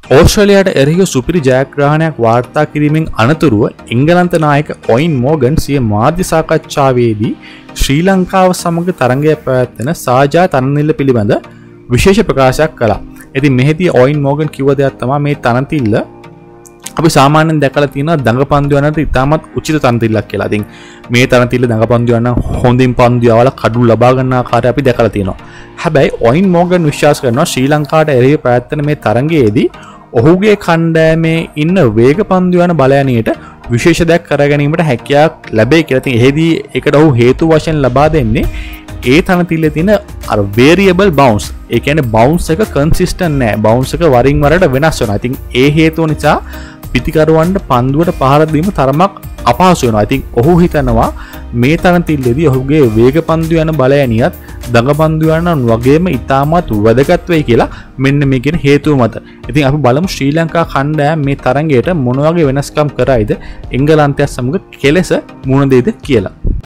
ඕස්ට්‍රේලියාට එරෙහිව සුපිරි ජයග්‍රහණයක් වාර්තා කිරීමෙන් අනතුරුව එංගලන්ත නායක ඔයින් මෝගන් සිය මාධ්‍ය සාකච්ඡාවේදී ශ්‍රී ලංකාව සමග තරගය පැවැත්වෙන සාජා තනතිල්ල පිළිබඳ විශේෂ ප්‍රකාශයක් කළා. ඉතින් මෙහිදී ඔයින් මෝගන් කිව්ව දෙයක් තමයි මේ තනතිල්ල අපි සාමාන්‍යයෙන් දැකලා තියෙනවා දඟපන්දු යනට ඉතාමත් උචිත තනතිල්ලක් කියලා. ඉතින් මේ තනතිල්ල දඟපන්දු යන හොඳින් පන්දු යවලා කඩු ලබා ගන්න ආකාරය අපි දැකලා තියෙනවා. හැබැයි ඔයින් මෝගන් විශ්වාස කරනවා ශ්‍රී ලංකාවට එරෙහිව පැවැත්වෙන මේ තරගයේදී ඔහුගේ කණ්ඩෑමේ ඉන්න වේග පන්දු යන බලයනියට විශේෂ දෙයක් කර ගැනීමට හැකියාවක් ලැබෙයි කියලා. ඉතින් එහෙදී ඒකට ඔහු හේතු වශයෙන් ලබා දෙන්නේ ඒ තනතිල්ලේ තියෙන අර variable bounce. ඒ කියන්නේ bounce එක consistent නෑ. bounce එක වරින් වරට වෙනස් වෙනවා. ඉතින් ඒ හේතුව නිසා පිටිකරුවන්ට පන්දුවට පහර දීම තරමක් අපහසු වෙනවා. ඉතින් ඔහු හිතනවා මේ තනතිල්ලේදී ඔහුගේ වේග පන්දු යන බලයනියත් දඟපන්දු යන වගේම ඉතාමත් වැදගත් වෙයි කියලා මෙන්න මේ කියන හේතුව මත. ඉතින් අපි බලමු ශ්‍රී ලංකා කණ්ඩායම මේ තරගයට මොන වගේ වෙනස්කම් කරයිද එංගලන්තයත් සමග කෙලෙස මුණ දෙයිද කියලා.